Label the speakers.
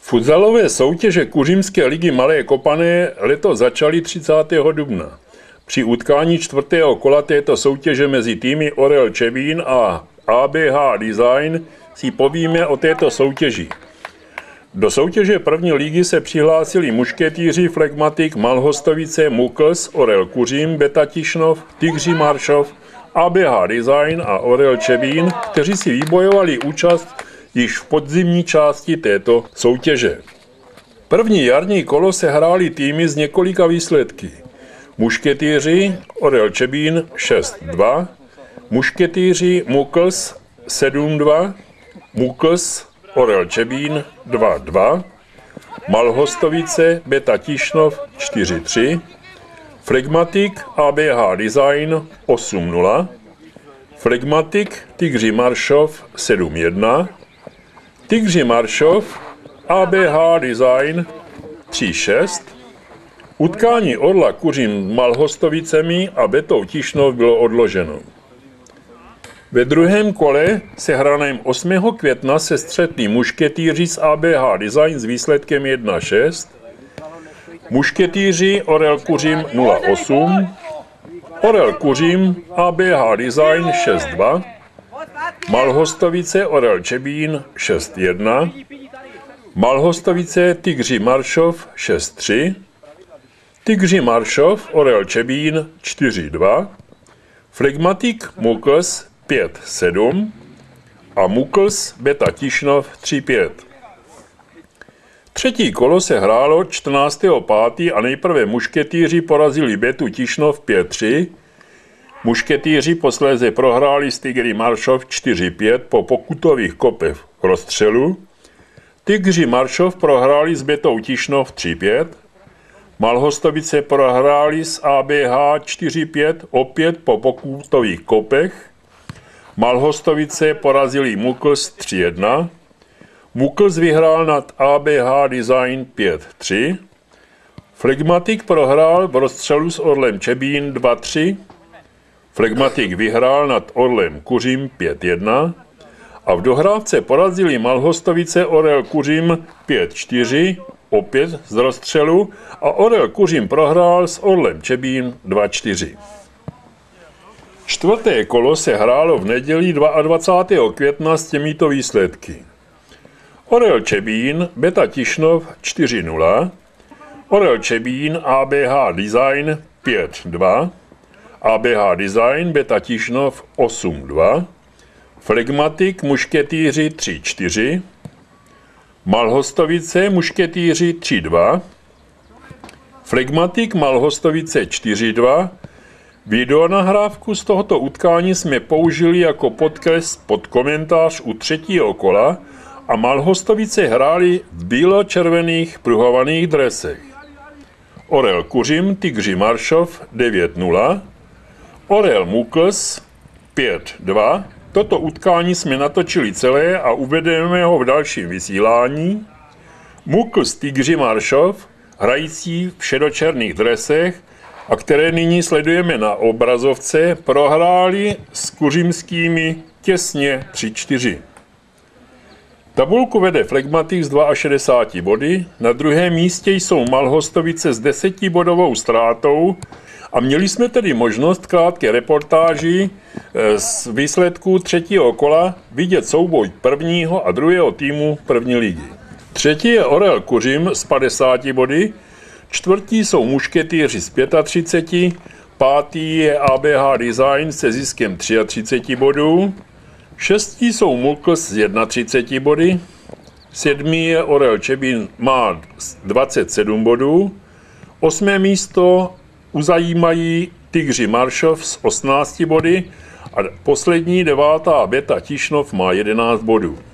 Speaker 1: Futzalové soutěže Kuřimské ligy Malé Kopané letos začaly 30. dubna. Při utkání 4. kola této soutěže mezi týmy Orel Čebín a ABH Design si povíme o této soutěži. Do soutěže první ligy se přihlásili mušketýři Flegmatik, Malhostovice, Mukls, Orel Kuřim, Beta Tišnov, Tigři Maršov, ABH Design a Orel Čebín, kteří si vybojovali účast již v podzimní části této soutěže. První jarní kolo se hrály týmy z několika výsledky. Mušketýři Orel Čebín 6-2, mušketýři Mukls 7-2, Mukls Orel Čebín 2-2, Malhostovice Beta Tišnov 4-3, Flegmatik ABH Design 8-0, Flegmatik Tigři Maršov 7-1, Tigři Maršov ABH Design 3-6, utkání Orla Kuřim s Malhostovicemi a Betou Tišnov bylo odloženo. Ve druhém kole se hraném 8. května se střetli mušketýři z ABH Design s výsledkem 1-6, mušketýři Orel Kuřim 0-8, Orel Kuřim ABH Design 6-2, Malhostovice Orel Čebín 6-1, Malhostovice Tigři Maršov 6-3, Tigři Maršov Orel Čebín 4-2, Flegmatik Mukls 5-7 a Mukls Beta Tišnov 3-5. Třetí kolo se hrálo 14.5. a nejprve mušketýři porazili Betu Tišnov 5-3, mušketýři posléze prohráli s Tigry Maršov 4-5 po pokutových kopech rozstřelu, Tigři Maršov prohráli s Betou Tišnov 3-5, Malhostovice prohráli s ABH 4-5 opět po pokutových kopech, Malhostovice porazili Mukls 3-1, Mukls vyhrál nad ABH Design 5-3, Flegmatik prohrál v rozstřelu s Orlem Čebín 2-3, Flegmatik vyhrál nad Orlem Kuřim 5-1 a v dohrávce porazili Malhostovice Orel Kuřim 5-4, opět z rozstřelu, a Orel Kuřim prohrál s Orlem Čebín 2-4. Čtvrté kolo se hrálo v neděli 22. května s těmito výsledky. Orel Čebín Beta Tišnov 4-0, Orel Čebín ABH Design 5-2, ABH Design Beta Tišnov 8-2, Flegmatik mušketýři 3-4, Malhostovice mušketýři 3-2, Flegmatik Malhostovice 4-2. Videonahrávku z tohoto utkání jsme použili jako podkres pod komentář u třetího kola a Malhostovice hráli v bílo-červených pruhovaných dresech. Orel Kuřim Tigři Maršov 9-0, Orel Mukls 5-2. Toto utkání jsme natočili celé a uvedeme ho v dalším vysílání. Mukls Tigři Maršov, hrající v šedočerných dresech a které nyní sledujeme na obrazovce, prohráli s kuřimskými těsně 3-4. Tabulku vede Flegmatik s 62 body, na druhém místě jsou Malhostovice s 10bodovou ztrátou a měli jsme tedy možnost krátké reportáži z výsledků třetího kola vidět souboj prvního a druhého týmu první ligy. Třetí je Orel Kuřim s 50 body, čtvrtí jsou mušketýři s 35, pátý je ABH Design se ziskem 33 bodů, šestí jsou Mukls s 31 body, sedmý je Orel Čebín, má 27 bodů, osmé místo uzajímají Tigři Maršov s 18 body a poslední devátá Beta Tišnov má 11 bodů.